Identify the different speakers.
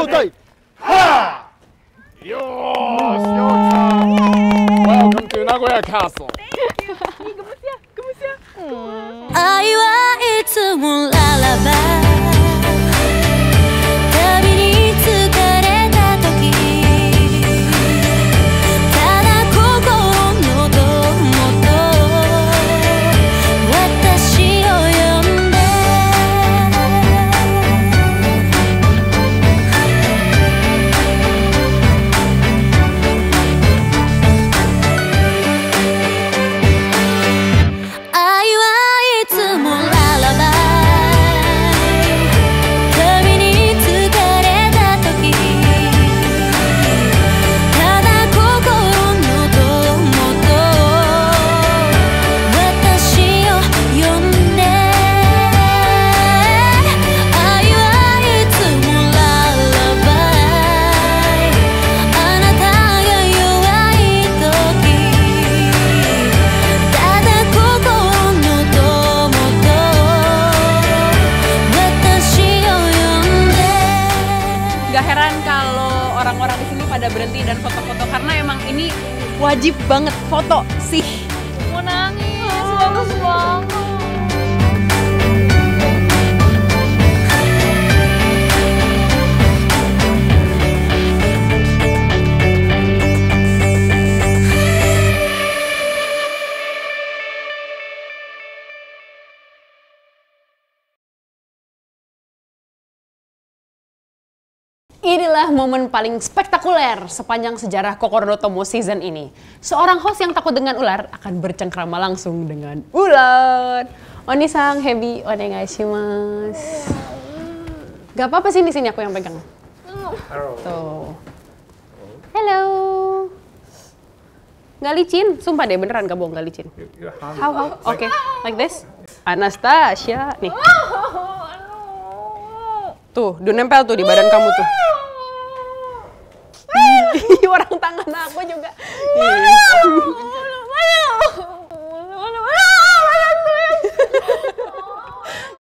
Speaker 1: Showtime! Ha! Yosh! Welcome to Nagoya Castle.
Speaker 2: 愛はいつもララバ旅に疲れた時ただ心の友と私を呼んで愛はいつもララバ旅に疲れた時ただ心の友と私を呼んで愛はいつもララバあなたが弱い時ただ心の友と私を呼んで
Speaker 3: Gak heran kalau orang-orang di sini pada berhenti dan foto-foto karena emang ini wajib banget foto sih. Mau nangis, bagus banget. Inilah momen paling spektakuler sepanjang sejarah Kokoro Tomo season ini. Seorang host yang takut dengan ular akan bercengkrama langsung dengan ular. Oni-san, hebi, onegaishimasu. Gak apa-apa sini aku yang pegang. Tuh. Hello. Gak licin, sumpah deh beneran gak bohong gak licin. How? Oke, like this. Anastasia, nih. Tuh, udah nempel tuh di badan kamu tuh. Orang tangan